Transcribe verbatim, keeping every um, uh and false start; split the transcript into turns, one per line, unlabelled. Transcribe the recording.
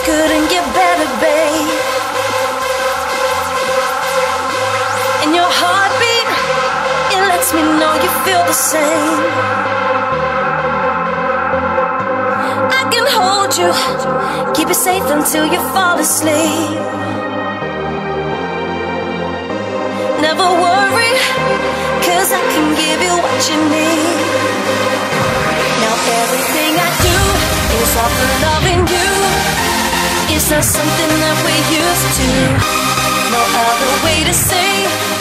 couldn't get better, babe. And your heartbeat, it lets me know you feel the same. I can hold you, keep you safe until you fall asleep. Never worry, cause I can give you what you need. Now everything I do is all for loving you. It's not something that we're used to. No other way to say